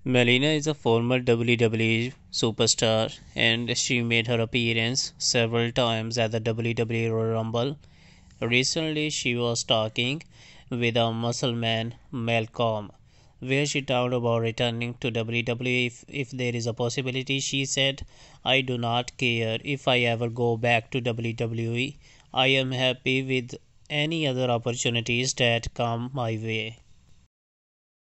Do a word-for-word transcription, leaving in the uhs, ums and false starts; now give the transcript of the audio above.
Melina is a former W W E superstar and she made her appearance several times at the W W E Royal Rumble. Recently, she was talking with a muscle man, Malcolm, where she talked about returning to W W E if, if there is a possibility. She said, I do not care if I ever go back to W W E. I am happy with any other opportunities that come my way.